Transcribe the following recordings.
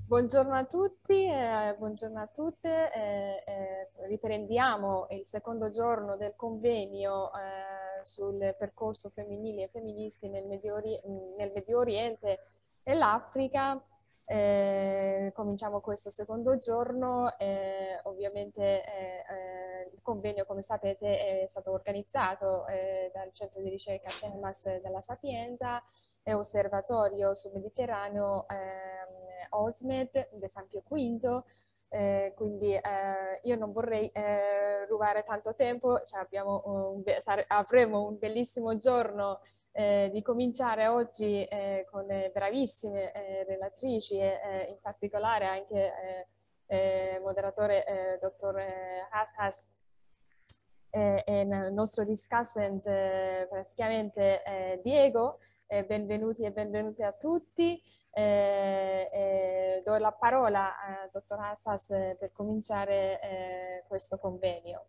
Buongiorno a tutti, buongiorno a tutte. Riprendiamo il secondo giorno del convegno sul percorso femminili e femministi nel Medio Oriente e l'Africa. Cominciamo questo secondo giorno. Ovviamente il convegno, come sapete, è stato organizzato dal Centro di ricerca CEMAS della Sapienza e Osservatorio sul Mediterraneo OSMED di San Pio V. Quindi io non vorrei rubare tanto tempo, cioè avremo un bellissimo giorno di cominciare oggi con bravissime relatrici e in particolare anche moderatore dottor Haas e il nostro discussant praticamente Diego. Benvenuti e benvenute a tutti. Do la parola a dottor Hassas per cominciare questo convegno.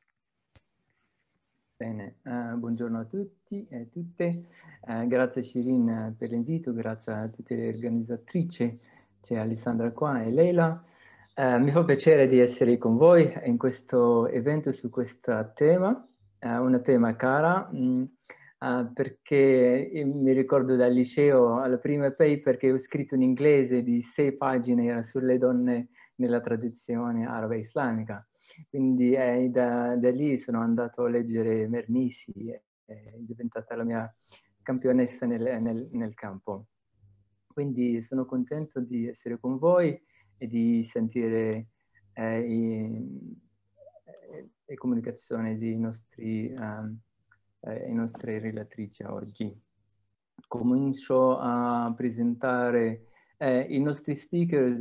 Bene, buongiorno a tutti e a tutte. Grazie Shirin per l'invito, grazie a tutte le organizzatrici, c'è Alessandra qua e Leila. Mi fa piacere di essere con voi in questo evento su questo tema, un tema cara, perché mi ricordo dal liceo alla prima paper che ho scritto in inglese di 6 pagine, era sulle donne nella tradizione araba islamica. Quindi da lì sono andato a leggere Mernisi, è diventata la mia campionessa nel campo. Quindi sono contento di essere con voi e di sentire le comunicazioni dei nostre relatrici oggi. Comincio a presentare i nostri speaker.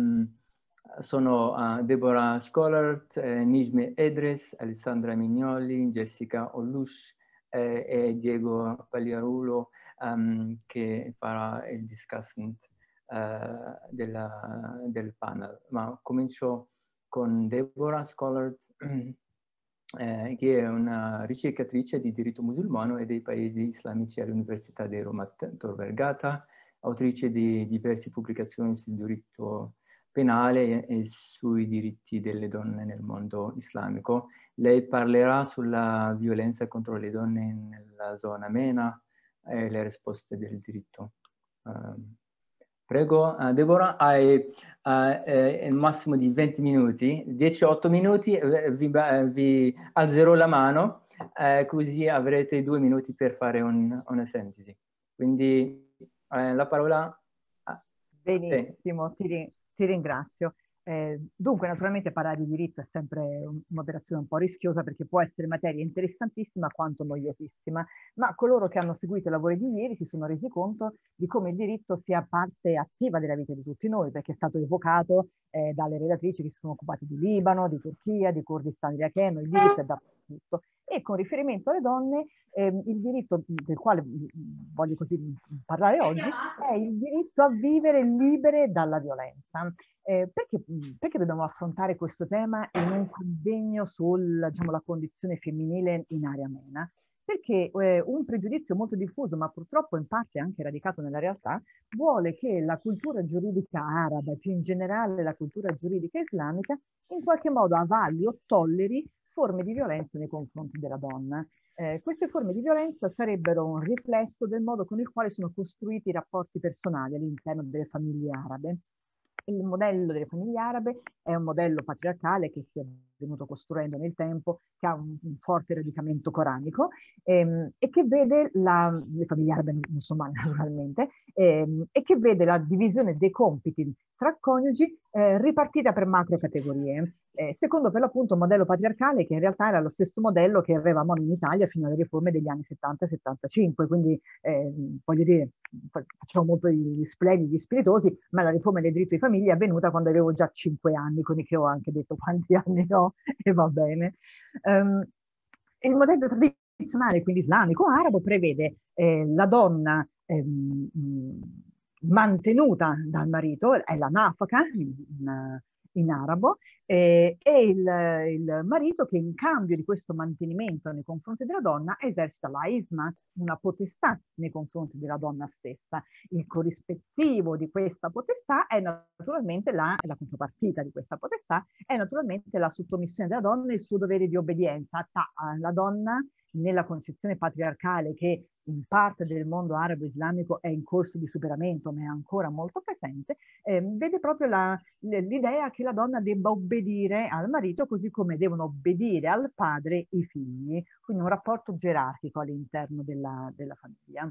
Sono Deborah Schollert, Nijme Edres, Alessandra Mignoli, Jessica Olush e Diego Pagliarulo che farà il discussant del panel. Ma comincio con Deborah Schollert, che è una ricercatrice di diritto musulmano e dei paesi islamici all'Università di Roma Tor Vergata, autrice di diverse pubblicazioni sul diritto penale e sui diritti delle donne nel mondo islamico. Lei parlerà sulla violenza contro le donne nella zona MENA e le risposte del diritto. Prego, Deborah, hai il massimo di 20 minuti, 10-8 minuti, vi alzerò la mano, così avrete 2 minuti per fare una sintesi. Quindi la parola a te. Benissimo, ti ringrazio. Dunque, naturalmente parlare di diritto è sempre un'operazione un po' rischiosa perché può essere materia interessantissima quanto noiosissima, ma coloro che hanno seguito i lavori di ieri si sono resi conto di come il diritto sia parte attiva della vita di tutti noi, perché è stato evocato dalle relatrici che si sono occupate di Libano, di Turchia, di Kurdistan iracheno, il diritto è dappertutto. E con riferimento alle donne, il diritto del quale voglio così parlare oggi è il diritto a vivere libere dalla violenza. Perché dobbiamo affrontare questo tema in un convegno sulla condizione femminile in area MENA? Perché un pregiudizio molto diffuso, ma purtroppo in parte anche radicato nella realtà, vuole che la cultura giuridica araba, più in generale la cultura giuridica islamica, in qualche modo avalli o tolleri forme di violenza nei confronti della donna. Queste forme di violenza sarebbero un riflesso del modo con il quale sono costruiti i rapporti personali all'interno delle famiglie arabe. Il modello delle famiglie arabe è un modello patriarcale che si è venuto costruendo nel tempo, che ha un forte radicamento coranico e che vede le famiglie arabe musulmane naturalmente, e che vede la divisione dei compiti tra coniugi ripartita per macro categorie. Secondo per l'appunto un modello patriarcale che in realtà era lo stesso modello che avevamo in Italia fino alle riforme degli anni 70-75, quindi voglio dire, facciamo molto gli splendidi, gli spiritosi, ma la riforma del diritto di famiglia è avvenuta quando avevo già 5 anni, quindi che ho anche detto quanti anni ho e va bene. Il modello tradizionale, quindi islamico-arabo, prevede la donna mantenuta dal marito, è la nafaka in arabo, e il marito che in cambio di questo mantenimento nei confronti della donna esercita la isma, una potestà nei confronti della donna stessa. Il corrispettivo di questa potestà è naturalmente la contropartita di questa potestà è naturalmente la sottomissione della donna e il suo dovere di obbedienza. La donna, nella concezione patriarcale che in parte del mondo arabo-islamico è in corso di superamento, ma è ancora molto presente, vede proprio l'idea che la donna debba obbedire al marito, così come devono obbedire al padre i figli, quindi un rapporto gerarchico all'interno della famiglia.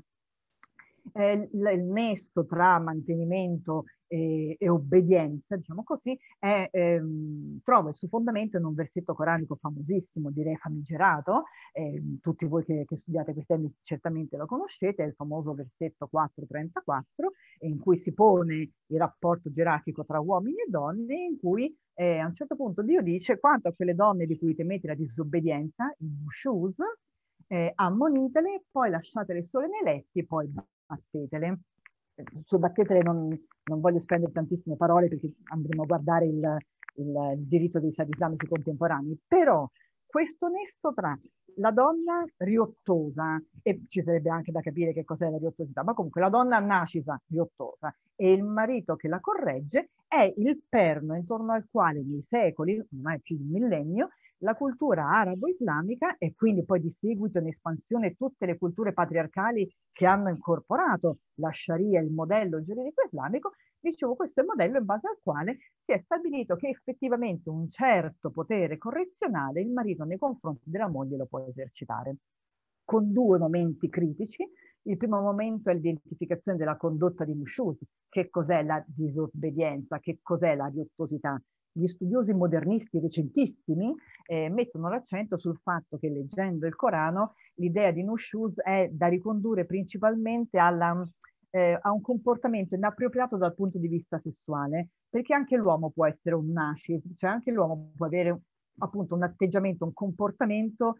Il nesso tra mantenimento e obbedienza, diciamo così, trova il suo fondamento in un versetto coranico famosissimo, direi famigerato, tutti voi che studiate questi temi certamente lo conoscete, è il famoso versetto 4:34, in cui si pone il rapporto gerarchico tra uomini e donne, in cui a un certo punto Dio dice: quanto a quelle donne di cui temete la disobbedienza, i nushuz, ammonitele, poi lasciatele sole nei letti e poi battetele. Su battetele non voglio spendere tantissime parole perché andremo a guardare il diritto dei stati islamici contemporanei, però questo nesso tra la donna riottosa, e ci sarebbe anche da capire che cos'è la riottosità, ma comunque la donna nascita riottosa e il marito che la corregge è il perno intorno al quale nei secoli, ormai più di un millennio, la cultura arabo-islamica e quindi poi di seguito in espansione tutte le culture patriarcali che hanno incorporato la Sharia, il modello giuridico islamico, dicevo, questo è il modello in base al quale si è stabilito che effettivamente un certo potere correzionale il marito nei confronti della moglie lo può esercitare, con due momenti critici. Il primo momento è l'identificazione della condotta di nushuz, che cos'è la disobbedienza, che cos'è la riottosità. Gli studiosi modernisti recentissimi mettono l'accento sul fatto che, leggendo il Corano, l'idea di nushuz è da ricondurre principalmente a un comportamento inappropriato dal punto di vista sessuale, perché anche l'uomo può essere un nashiz, cioè anche l'uomo può avere appunto un atteggiamento, un comportamento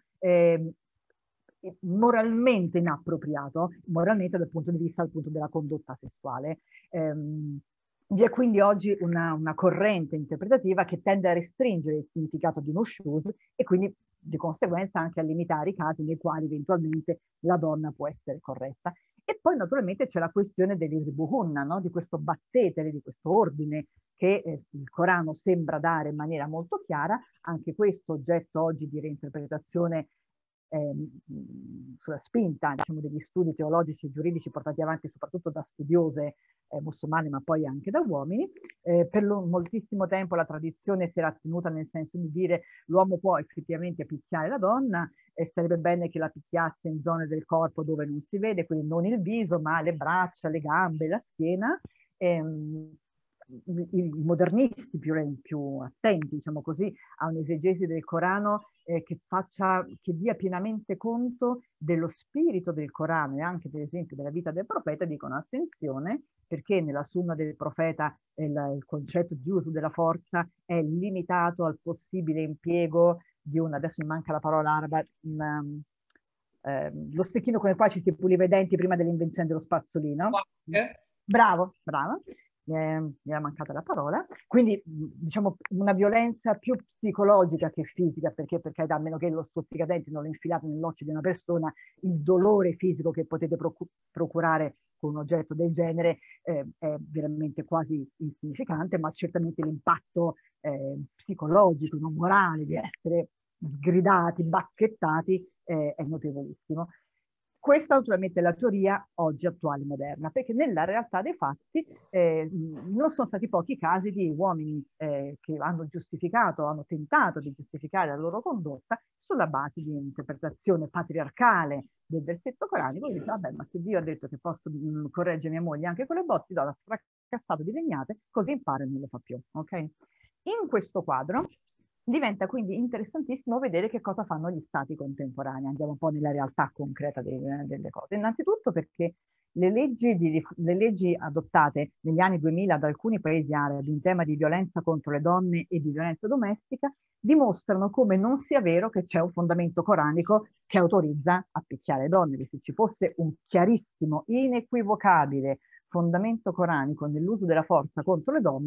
moralmente inappropriato, moralmente dal punto di vista appunto della condotta sessuale. Vi è quindi oggi una corrente interpretativa che tende a restringere il significato di nushuz e quindi di conseguenza anche a limitare i casi nei quali eventualmente la donna può essere corretta. E poi naturalmente c'è la questione dell'irbuhunna, no? Di questo battetere, di questo ordine che il Corano sembra dare in maniera molto chiara, anche questo oggetto oggi di reinterpretazione sulla spinta, diciamo, degli studi teologici e giuridici portati avanti soprattutto da studiose musulmane, ma poi anche da uomini. Per moltissimo tempo la tradizione si era tenuta nel senso di dire l'uomo può effettivamente picchiare la donna e sarebbe bene che la picchiasse in zone del corpo dove non si vede, quindi non il viso, ma le braccia, le gambe, la schiena. I modernisti più attenti, diciamo così, a un'esegesi del Corano che dia pienamente conto dello spirito del Corano e anche per esempio della vita del profeta, dicono attenzione perché nella sunna del profeta il concetto di uso della forza è limitato al possibile impiego di adesso mi manca la parola araba, lo stecchino con il quale ci si puliva i denti prima dell'invenzione dello spazzolino. Bravo, brava. Mi era mancata la parola, quindi diciamo una violenza più psicologica che fisica, perché a meno che lo stuzzicadenti non lo infilate nell'occhio di una persona, il dolore fisico che potete procurare con un oggetto del genere è veramente quasi insignificante, ma certamente l'impatto psicologico, non morale, di essere sgridati, bacchettati è notevolissimo. Questa naturalmente è la teoria oggi attuale moderna, perché nella realtà dei fatti non sono stati pochi casi di uomini che hanno tentato di giustificare la loro condotta sulla base di un'interpretazione patriarcale del versetto coranico, e dice, vabbè, ma se Dio ha detto che posso correggere mia moglie anche con le botti, do la fracassato di legnate, così impara e non lo fa più. Okay? In questo quadro diventa quindi interessantissimo vedere che cosa fanno gli stati contemporanei. Andiamo un po' nella realtà concreta delle cose. Innanzitutto perché le leggi adottate negli anni 2000 da alcuni paesi arabi in tema di violenza contro le donne e di violenza domestica dimostrano come non sia vero che c'è un fondamento coranico che autorizza a picchiare le donne. Se ci fosse un chiarissimo, inequivocabile fondamento coranico nell'uso della forza contro le donne,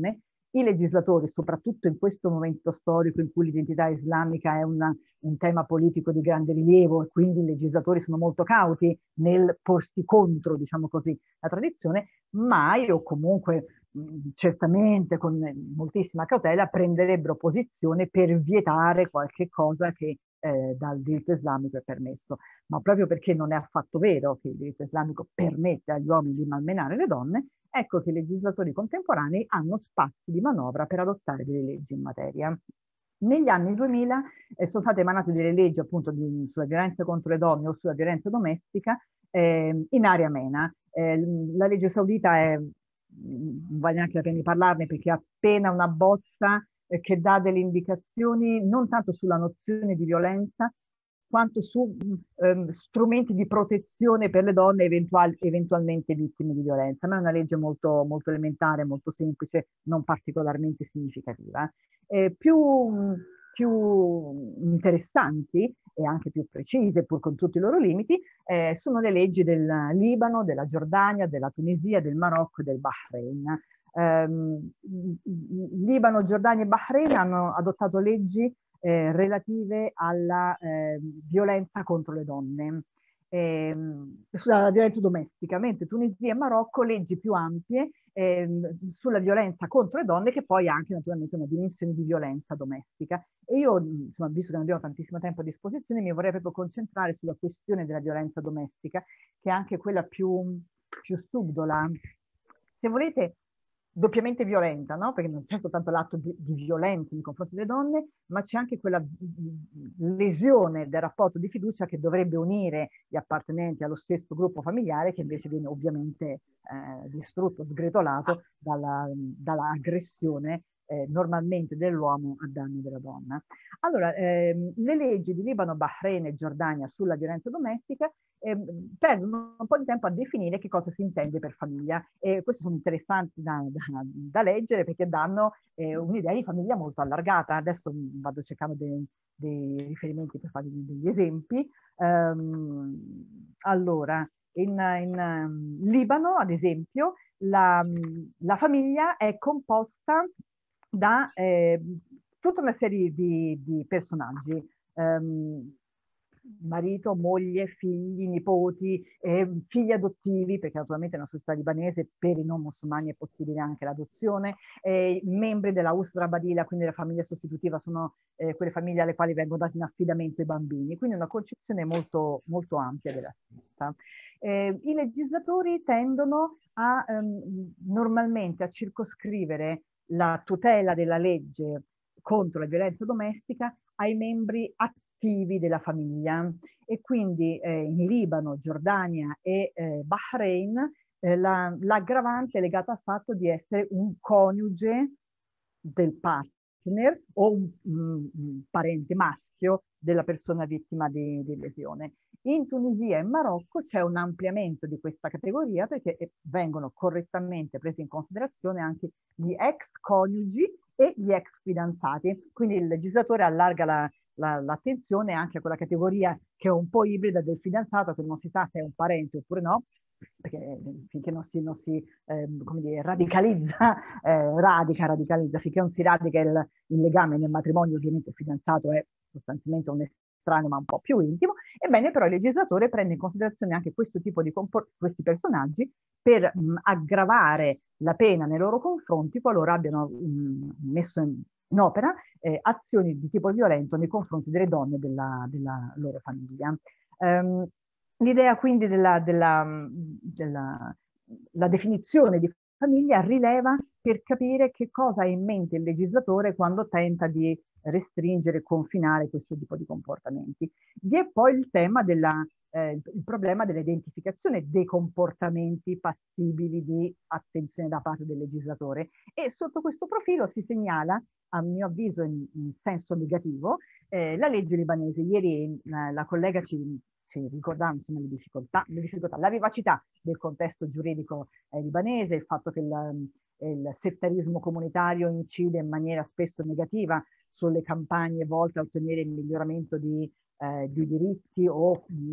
I legislatori, soprattutto in questo momento storico in cui l'identità islamica è un tema politico di grande rilievo, e quindi i legislatori sono molto cauti nel porsi contro, diciamo così, la tradizione, mai o comunque certamente con moltissima cautela prenderebbero posizione per vietare qualche cosa che dal diritto islamico è permesso. Ma proprio perché non è affatto vero che il diritto islamico permette agli uomini di malmenare le donne, ecco che i legislatori contemporanei hanno spazi di manovra per adottare delle leggi in materia. Negli anni 2000 sono state emanate delle leggi appunto sulla violenza contro le donne o sulla violenza domestica in area MENA. La legge saudita non vale neanche la pena di parlarne perché è appena una bozza che dà delle indicazioni non tanto sulla nozione di violenza, quanto su strumenti di protezione per le donne eventualmente vittime di violenza. Ma è una legge molto, molto elementare, molto semplice, non particolarmente significativa. Più interessanti e anche più precise, pur con tutti i loro limiti, sono le leggi del Libano, della Giordania, della Tunisia, del Marocco e del Bahrain. Libano, Giordania e Bahrain hanno adottato leggi relative alla violenza contro le donne, sulla violenza domestica, mentre Tunisia e Marocco leggi più ampie sulla violenza contro le donne, che poi ha anche naturalmente una dimensione di violenza domestica. E io, insomma, visto che non abbiamo tantissimo tempo a disposizione, mi vorrei proprio concentrare sulla questione della violenza domestica, che è anche quella più subdola, se volete, doppiamente violenta, no? Perché non c'è soltanto l'atto di violenza nei confronti delle donne, ma c'è anche quella lesione del rapporto di fiducia che dovrebbe unire gli appartenenti allo stesso gruppo familiare, che invece viene ovviamente distrutto, sgretolato dalla aggressione normalmente dell'uomo a danno della donna. Allora, le leggi di Libano, Bahrain e Giordania sulla violenza domestica perdono un po' di tempo a definire che cosa si intende per famiglia, e questi sono interessanti da leggere perché danno un'idea di famiglia molto allargata. Adesso vado cercando dei riferimenti per fare degli esempi. Allora, in Libano, ad esempio, la famiglia è composta da tutta una serie di personaggi. Marito, moglie, figli, nipoti, figli adottivi, perché naturalmente nella società libanese per i non musulmani è possibile anche l'adozione, membri della Usra Badila, quindi la famiglia sostitutiva, sono quelle famiglie alle quali vengono dati in affidamento i bambini, quindi una concezione molto, molto ampia della stessa. I legislatori tendono normalmente a circoscrivere la tutela della legge contro la violenza domestica ai membri attivi della famiglia, e quindi in Libano, Giordania e Bahrain l'aggravante è legata al fatto di essere un coniuge del partner o un parente maschio della persona vittima di lesione. In Tunisia e Marocco c'è un ampliamento di questa categoria perché vengono correttamente presi in considerazione anche gli ex coniugi e gli ex fidanzati. Quindi il legislatore allarga l'attenzione anche a quella categoria che è un po' ibrida del fidanzato, che non si sa se è un parente oppure no, perché finché non si come dire, radicalizza, finché non si radica il legame nel matrimonio, ovviamente il fidanzato è sostanzialmente un estraneo ma un po' più intimo. Ebbene, però il legislatore prende in considerazione anche questo tipo di questi personaggi per aggravare la pena nei loro confronti qualora abbiano messo in opera azioni di tipo violento nei confronti delle donne della loro famiglia. L'idea quindi della definizione di famiglia rileva per capire che cosa ha in mente il legislatore quando tenta di restringere e confinare questo tipo di comportamenti. Vi è poi il tema il problema dell'identificazione dei comportamenti passibili di attenzione da parte del legislatore, e sotto questo profilo si segnala, a mio avviso in senso negativo, la legge libanese. Ieri la collega ci ricordava insomma, le difficoltà, la vivacità del contesto giuridico libanese, il fatto che il settarismo comunitario incide in maniera spesso negativa sulle campagne volte a ottenere il miglioramento di diritti o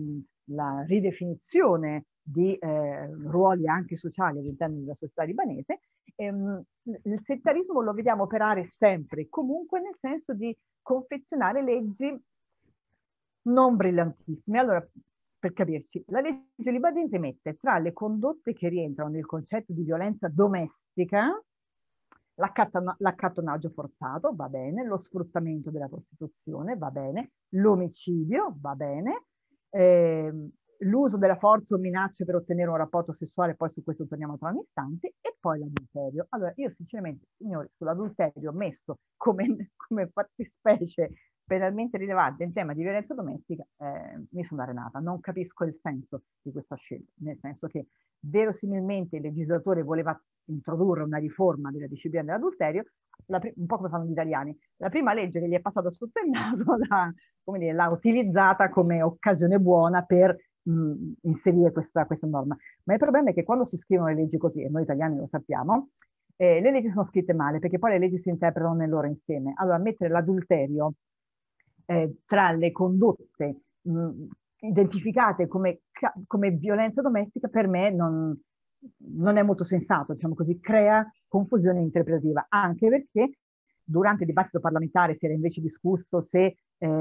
la ridefinizione di ruoli anche sociali all'interno della società libanese, il settarismo lo vediamo operare sempre e comunque nel senso di confezionare leggi non brillantissime. Allora, per capirci, la legge libanese mette tra le condotte che rientrano nel concetto di violenza domestica l'accattonaggio forzato, va bene, lo sfruttamento della prostituzione, va bene, l'omicidio, va bene, l'uso della forza o minacce per ottenere un rapporto sessuale, poi su questo torniamo tra un istante, e poi l'adulterio. Allora, io sinceramente, signori, sull'adulterio messo come fattispecie penalmente rilevante in tema di violenza domestica, mi sono arenata. Non capisco il senso di questa scelta, nel senso che verosimilmente il legislatore voleva introdurre una riforma della disciplina dell'adulterio, un po' come fanno gli italiani. La prima legge che gli è passata sotto il naso l'ha utilizzata come occasione buona per inserire questa norma. Ma il problema è che quando si scrivono le leggi così, e noi italiani lo sappiamo, le leggi sono scritte male, perché poi le leggi si interpretano nel loro insieme. Allora, mettere l'adulterio tra le condotte identificate come violenza domestica, per me non è molto sensato, diciamo così, crea confusione interpretativa, anche perché durante il dibattito parlamentare si era invece discusso se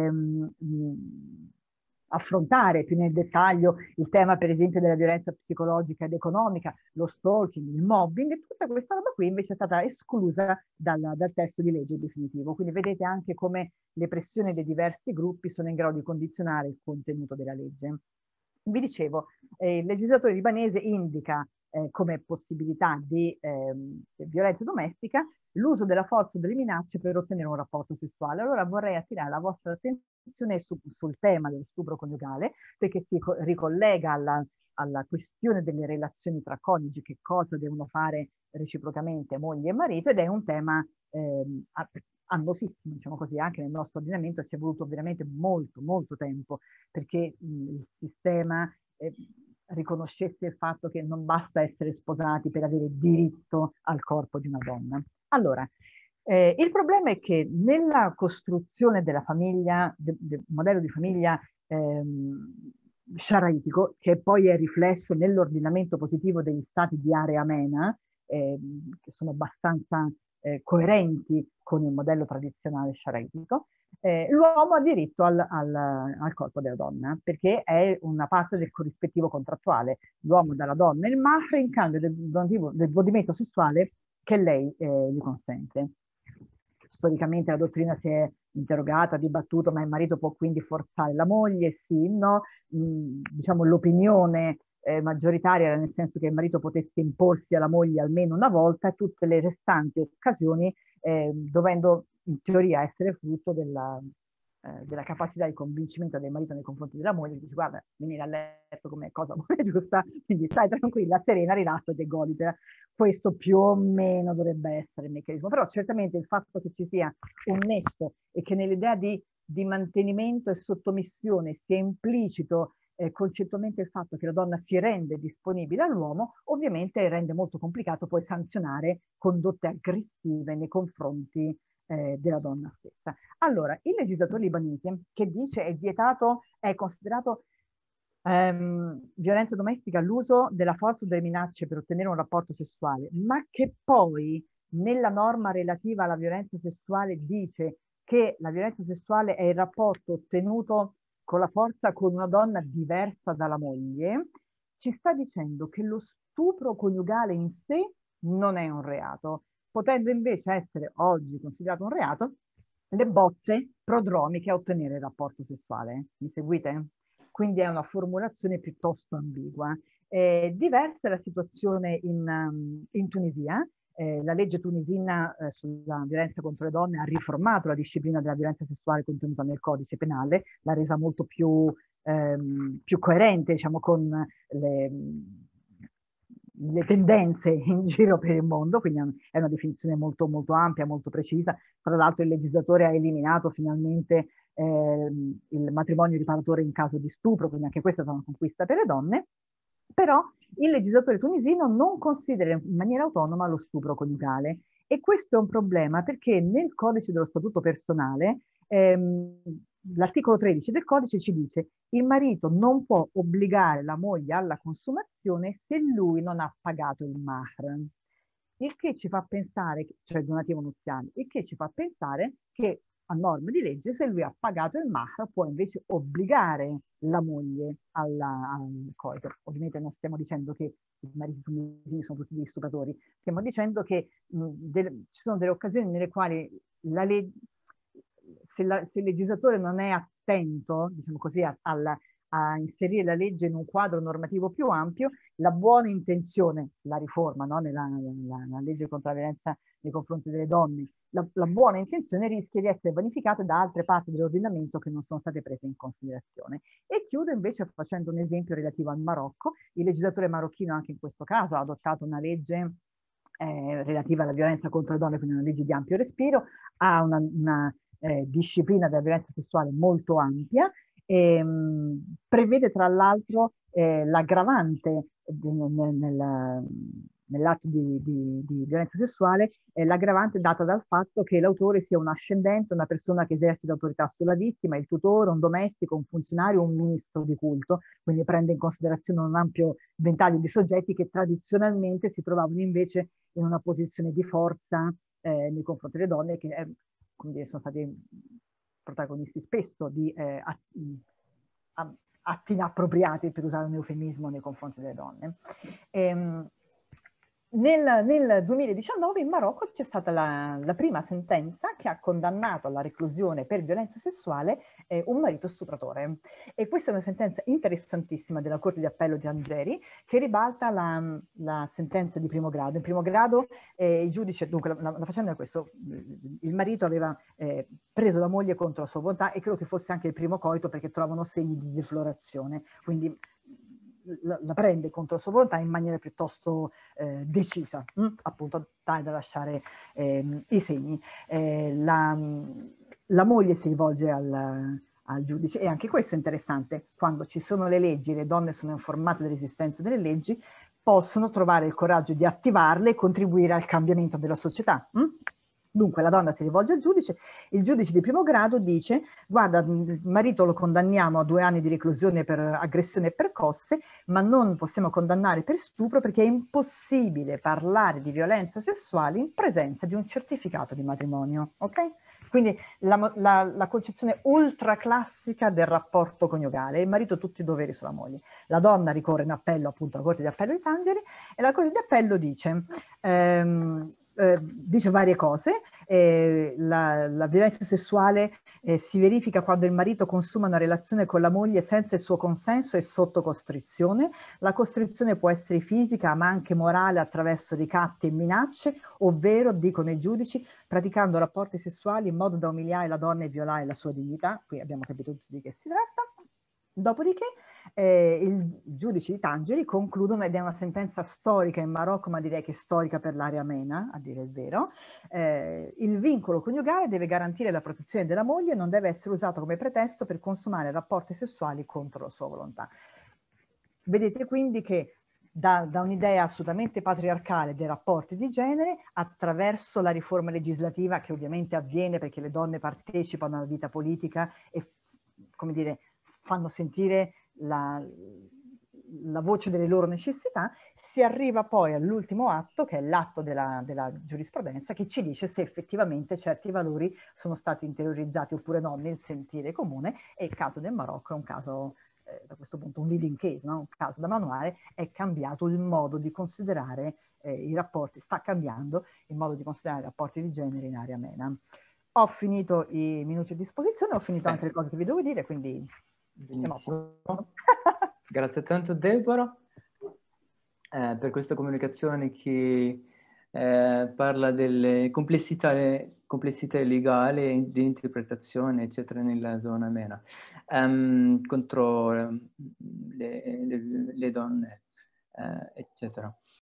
affrontare più nel dettaglio il tema, per esempio, della violenza psicologica ed economica, lo stalking, il mobbing, e tutta questa roba qui invece è stata esclusa dal testo di legge definitivo. Quindi vedete anche come le pressioni dei diversi gruppi sono in grado di condizionare il contenuto della legge. Vi dicevo, il legislatore libanese indica come possibilità di violenza domestica l'uso della forza o delle minacce per ottenere un rapporto sessuale. Allora vorrei attirare la vostra attenzione sul tema dello stupro coniugale, perché si ricollega alla questione delle relazioni tra coniugi, che cosa devono fare reciprocamente moglie e marito, ed è un tema annosissimo, diciamo così. Anche nel nostro ordinamento ci è voluto veramente molto tempo perché il sistema riconoscesse il fatto che non basta essere sposati per avere diritto al corpo di una donna. Allora, il problema è che nella costruzione della famiglia, del modello di famiglia sciaraitico, che poi è riflesso nell'ordinamento positivo degli stati di area MENA, che sono abbastanza coerenti con il modello tradizionale sciaraitico, l'uomo ha diritto al corpo della donna, perché è una parte del corrispettivo contrattuale. L'uomo dà alla donna il mahr in cambio del godimento sessuale che lei gli consente. Storicamente la dottrina si è interrogata, dibattuta, ma il marito può quindi forzare la moglie? Sì, no. Diciamo l'opinione maggioritaria era nel senso che il marito potesse imporsi alla moglie almeno una volta, e tutte le restanti occasioni dovendo in teoria essere frutto della capacità di convincimento del marito nei confronti della moglie, che dice: guarda, venire a letto come cosa buona e giusta, quindi stai tranquilla, serena, rilassati e goditela. Questo più o meno dovrebbe essere il meccanismo, però certamente il fatto che ci sia un nesso e che nell'idea di mantenimento e sottomissione sia implicito concettualmente il fatto che la donna si rende disponibile all'uomo, ovviamente rende molto complicato poi sanzionare condotte aggressive nei confronti della donna stessa. Allora, il legislatore libanese, che dice è considerato violenza domestica l'uso della forza o delle minacce per ottenere un rapporto sessuale, ma che poi nella norma relativa alla violenza sessuale dice che la violenza sessuale è il rapporto ottenuto con la forza con una donna diversa dalla moglie, ci sta dicendo che lo stupro coniugale in sé non è un reato, potendo invece essere oggi considerato un reato le botte prodromiche a ottenere il rapporto sessuale. Mi seguite? Quindi è una formulazione piuttosto ambigua. Diversa è la situazione in Tunisia. La legge tunisina sulla violenza contro le donne ha riformato la disciplina della violenza sessuale contenuta nel codice penale, l'ha resa molto più coerente, diciamo, con le tendenze in giro per il mondo, quindi è una definizione molto ampia, molto precisa. Tra l'altro il legislatore ha eliminato finalmente il matrimonio riparatore in caso di stupro, quindi anche questa è una conquista per le donne. Però il legislatore tunisino non considera in maniera autonoma lo stupro coniugale, e questo è un problema perché nel codice dello statuto personale l'articolo 13 del codice ci dice: il marito non può obbligare la moglie alla consumazione se lui non ha pagato il mahr. Il che ci fa pensare, cioè il donativo nuziale, il che ci fa pensare che a norma di legge, se lui ha pagato il mahr, può invece obbligare la moglie al coito. Ovviamente non stiamo dicendo che i mariti tunisini sono tutti degli stupratori, stiamo dicendo che ci sono delle occasioni nelle quali la legge, se il legislatore non è attento, diciamo così, a inserire la legge in un quadro normativo più ampio, la buona intenzione, la riforma, no? nella legge contro la violenza nei confronti delle donne, la buona intenzione rischia di essere vanificata da altre parti dell'ordinamento che non sono state prese in considerazione. E chiudo invece facendo un esempio relativo al Marocco. Il legislatore marocchino anche in questo caso ha adottato una legge relativa alla violenza contro le donne, quindi una legge di ampio respiro, ha una disciplina della violenza sessuale molto ampia, prevede tra l'altro l'aggravante nell'atto di violenza sessuale, l'aggravante data dal fatto che l'autore sia un ascendente, una persona che esercita autorità sulla vittima, il tutore, un domestico, un funzionario, un ministro di culto, quindi prende in considerazione un ampio ventaglio di soggetti che tradizionalmente si trovavano invece in una posizione di forza nei confronti delle donne, che come dire, sono stati protagonisti spesso di atti inappropriati, per usare un eufemismo, nei confronti delle donne. Nel 2019 in Marocco c'è stata la prima sentenza che ha condannato alla reclusione per violenza sessuale un marito stupratore. E questa è una sentenza interessantissima della Corte di Appello di Algeri, che ribalta la sentenza di primo grado. In primo grado il giudice, dunque la faccenda è questo: il marito aveva preso la moglie contro la sua volontà, e credo che fosse anche il primo coito, perché trovano segni di deflorazione, quindi la prende contro la sua volontà in maniera piuttosto decisa, appunto tale da lasciare i segni. La moglie si rivolge al giudice, e anche questo è interessante: quando ci sono le leggi, le donne sono informate dell'esistenza delle leggi, possono trovare il coraggio di attivarle e contribuire al cambiamento della società. Dunque la donna si rivolge al giudice, il giudice di primo grado dice: guarda, il marito lo condanniamo a 2 anni di reclusione per aggressione e percosse, ma non possiamo condannare per stupro perché è impossibile parlare di violenza sessuale in presenza di un certificato di matrimonio. Ok? Quindi la concezione ultraclassica del rapporto coniugale: il marito ha tutti i doveri sulla moglie. La donna ricorre in appello appunto alla Corte di Appello di Tangeri, e la Corte di Appello dice varie cose. La violenza sessuale si verifica quando il marito consuma una relazione con la moglie senza il suo consenso e sotto costrizione. La costrizione può essere fisica, ma anche morale, attraverso ricatti e minacce, ovvero, dicono i giudici, praticando rapporti sessuali in modo da umiliare la donna e violare la sua dignità. Qui abbiamo capito tutti di che si tratta. Dopodiché i giudici di Tangeri concludono, ed è una sentenza storica in Marocco, ma direi che storica per l'area MENA, a dire il vero: il vincolo coniugale deve garantire la protezione della moglie e non deve essere usato come pretesto per consumare rapporti sessuali contro la sua volontà. Vedete quindi che da un'idea assolutamente patriarcale dei rapporti di genere, attraverso la riforma legislativa, che ovviamente avviene perché le donne partecipano alla vita politica e, come dire, fanno sentire la voce delle loro necessità, si arriva poi all'ultimo atto, che è l'atto della giurisprudenza, che ci dice se effettivamente certi valori sono stati interiorizzati oppure no nel sentire comune. E il caso del Marocco è un caso, da questo punto, un leading case, no? Un caso da manuale. È cambiato il modo di considerare i rapporti, sta cambiando il modo di considerare i rapporti di genere in area MENA. Ho finito i minuti a disposizione, ho finito anche le cose che vi devo dire, quindi... Benissimo. Grazie tanto Deborah per questa comunicazione che parla delle complessità legali e di interpretazione, eccetera, nella zona MENA contro le donne, eccetera.